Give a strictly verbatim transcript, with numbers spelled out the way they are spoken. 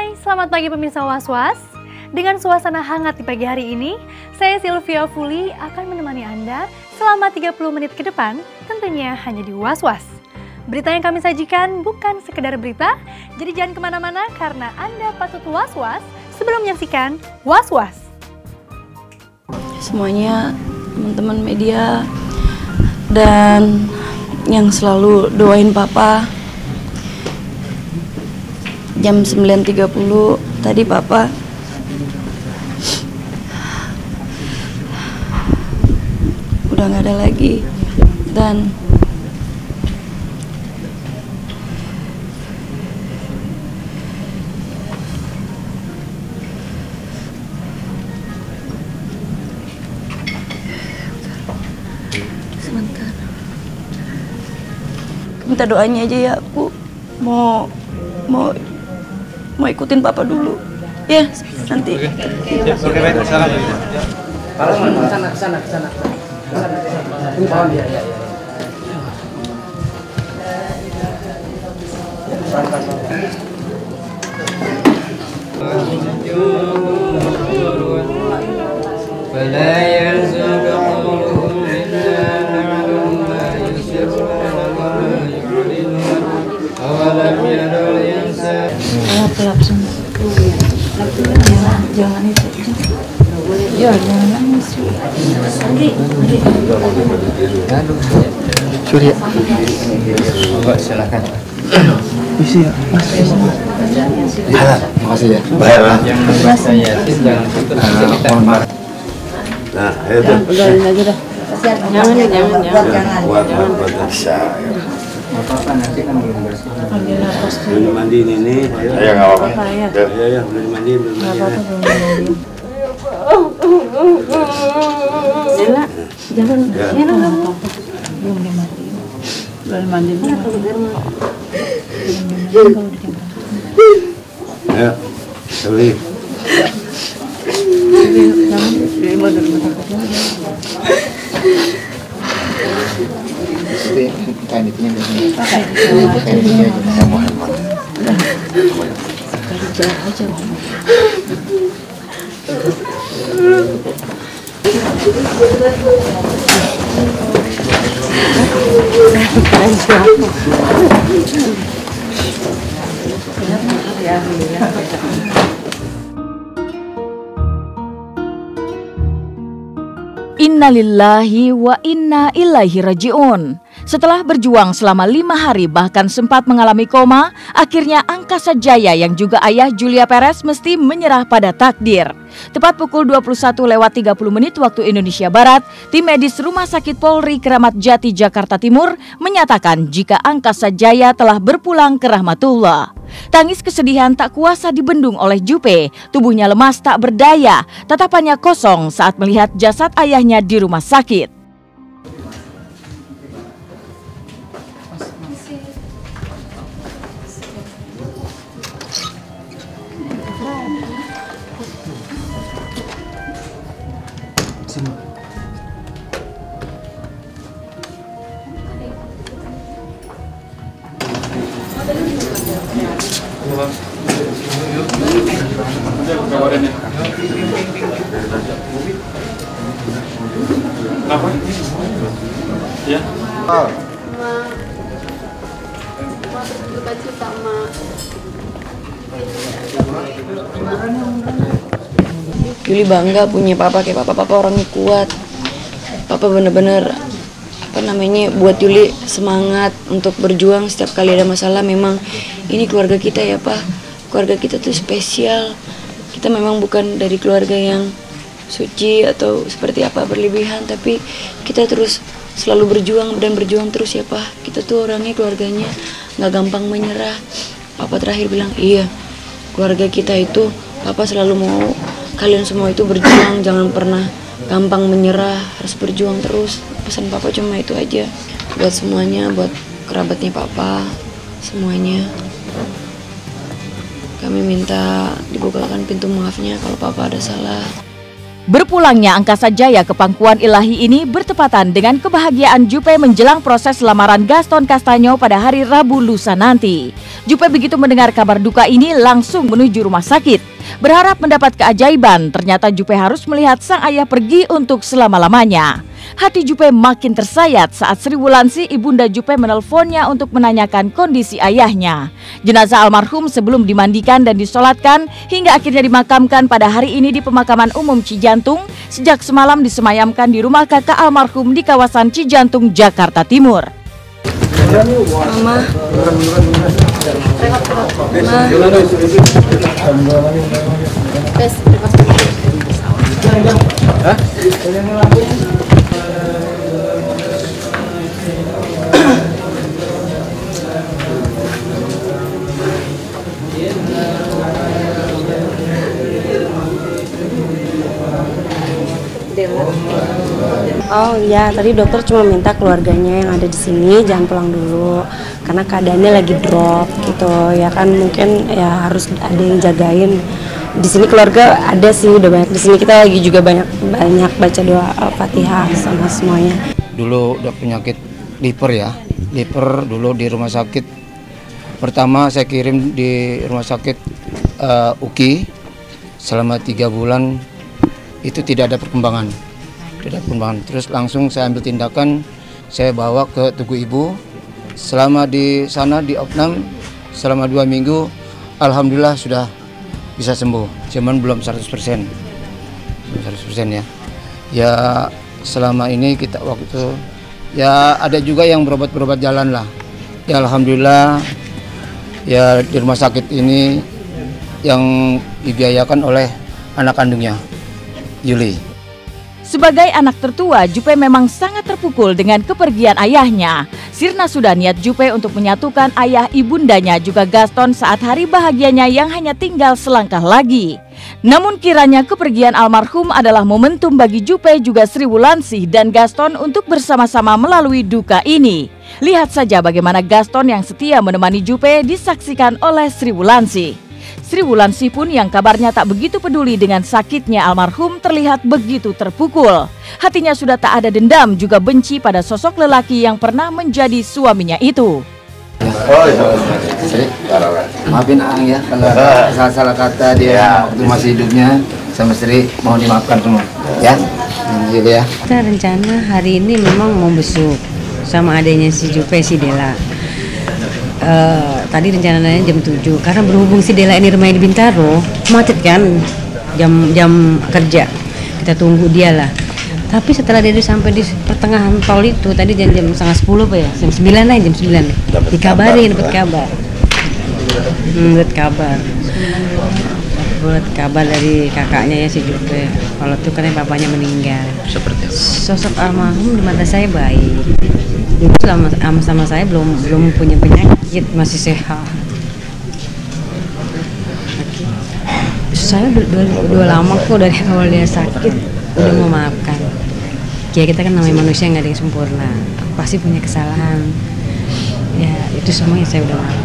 Hai, selamat pagi pemirsa Was-Was. Dengan suasana hangat di pagi hari ini, saya Sylvia Fuli akan menemani Anda selama tiga puluh menit ke depan, tentunya hanya di Was-Was. Berita yang kami sajikan bukan sekedar berita, jadi jangan kemana-mana karena Anda patut was-was sebelum menyaksikan Was-Was. Semuanya, teman-teman media, dan yang selalu doain Papa. Jam sembilan tiga puluh tadi Papa udah nggak ada lagi, dan sebentar minta doanya aja ya. Aku mau mau mau ikutin Papa dulu ya, nanti. Oke, baik, silakan. Sana, sana, sana. Oh, iya, iya, iya. Pelap semua. Jangan itu. Ya, jangan nangis. Surya. Mbak, silakan. Isi ya. Makasih ya. Baik lah. Jangan saya jangan putus kita. Nah, itu. Udahin aja dah. Jangan ya, jangan, jangan. Buat buat bisa. Apa-apa nanti kan belum bersih. Belum dimandiin ini. Ya nggak apa-apa. Ya ya ya, belum dimandiin, belum dimandiin. Jela, jangan. Jela kamu. Belum dimandiin. Belum dimandiin. Belum dimandiin kalau ditinggal. Ya, Suli. Jangan diimah dari rumah sakitnya. Jadi kainnya begini. Kainnya Kamu hemat. kerja aja. Innalillahi wa inna ilaihi raji'un. Setelah berjuang selama lima hari bahkan sempat mengalami koma, akhirnya Angkasa Jaya yang juga ayah Julia Perez mesti menyerah pada takdir. Tepat pukul dua puluh satu lewat tiga puluh menit waktu Indonesia Barat, tim medis Rumah Sakit Polri Kramat Jati Jakarta Timur menyatakan jika Angkasa Jaya telah berpulang ke rahmatullah. Tangis kesedihan tak kuasa dibendung oleh Jupe, tubuhnya lemas tak berdaya, tatapannya kosong saat melihat jasad ayahnya di rumah sakit. Kenapa? Ya. Ma, Ma berduka cita, Ma. Juli bangga punya Papa kayak Papa. Papa orangnya kuat. Papa bener-bener apa namanya buat Juli semangat untuk berjuang setiap kali ada masalah. Memang ini keluarga kita ya Pak. Keluarga kita tuh spesial. Kita memang bukan dari keluarga yang suci atau seperti apa berlebihan, tapi kita terus selalu berjuang dan berjuang terus ya Pak. Kita tuh orangnya keluarganya nggak gampang menyerah. Papa terakhir bilang iya, keluarga kita itu Papa selalu mau kalian semua itu berjuang, jangan pernah gampang menyerah, harus berjuang terus. Pesan Papa cuma itu aja buat semuanya, buat kerabatnya Papa semuanya. Kami minta dibukakan pintu maafnya kalau Papa ada salah. Berpulangnya Angkasa Jaya ke pangkuan ilahi ini bertepatan dengan kebahagiaan Jupe menjelang proses lamaran Gaston Castanyo pada hari Rabu lusa nanti. Jupe begitu mendengar kabar duka ini langsung menuju rumah sakit. Berharap mendapat keajaiban, ternyata Jupe harus melihat sang ayah pergi untuk selama-lamanya. Hati Jupe makin tersayat saat Sri Wulansi, ibunda Jupe, menelponnya untuk menanyakan kondisi ayahnya. Jenazah almarhum sebelum dimandikan dan disolatkan hingga akhirnya dimakamkan pada hari ini di Pemakaman Umum Cijantung. Sejak semalam disemayamkan di rumah kakak almarhum di kawasan Cijantung, Jakarta Timur. Mama. Oh iya, tadi dokter cuma minta keluarganya yang ada di sini jangan pulang dulu karena keadaannya lagi drop gitu ya kan, mungkin ya harus ada yang jagain. Di sini keluarga ada sih, udah banyak di sini, kita lagi juga banyak banyak baca doa Al-Fatihah sama semuanya. Dulu udah penyakit liver ya, liver dulu di rumah sakit. Pertama saya kirim di rumah sakit uh, U K I selama tiga bulan itu tidak ada perkembangan. Tidak perkembangan. Terus langsung saya ambil tindakan, saya bawa ke Tugu Ibu. Selama di sana di Opnam selama dua minggu, alhamdulillah sudah bisa sembuh. Cuman belum seratus persen. Belum seratus persen ya. Ya selama ini kita waktu itu ya ada juga yang berobat-berobat jalan lah. Ya alhamdulillah ya di rumah sakit ini yang dibiayakan oleh anak kandungnya, Yuli. Sebagai anak tertua, Jupe memang sangat terpukul dengan kepergian ayahnya. Sirna sudah niat Jupe untuk menyatukan ayah ibundanya juga Gaston saat hari bahagianya yang hanya tinggal selangkah lagi. Namun kiranya kepergian almarhum adalah momentum bagi Jupe juga Sri Wulansi dan Gaston untuk bersama-sama melalui duka ini. Lihat saja bagaimana Gaston yang setia menemani Jupe disaksikan oleh Sri Wulansi. Sri Wulansi pun yang kabarnya tak begitu peduli dengan sakitnya almarhum terlihat begitu terpukul. Hatinya sudah tak ada dendam juga benci pada sosok lelaki yang pernah menjadi suaminya itu. Oh iya, Sri, maafin Ang ya kalau salah-salah kata dia waktu masih hidupnya sama Sri, mau dimaafkan semua ya. Gitu ya. Kita rencana hari ini memang mau besuk sama adanya si Jupe, si Dela. Uh, tadi rencananya jam tujuh karena berhubung si Dela ini rumahnya di Bintaro macet kan jam jam kerja, kita tunggu dia lah. Tapi setelah dia sampai di pertengahan tol itu tadi jam jam setengah sepuluh apa ya, jam sembilan lah, jam sembilan dikabarin dapat kabar hmm, dapat kabar dapat kabar dari kakaknya ya si Jupe kalau tuh katanya papanya meninggal. Seperti apa? Sosok almarhum di mata saya baik. Dulu sama, sama sama saya belum belum punya penyakit, masih sehat. Saya udah, udah, udah lama kok dari awal dia sakit udah memaafkan. Ya kita kan namanya manusia, nggak ada yang sempurna, pasti punya kesalahan. Ya itu semuanya saya udah maafkan.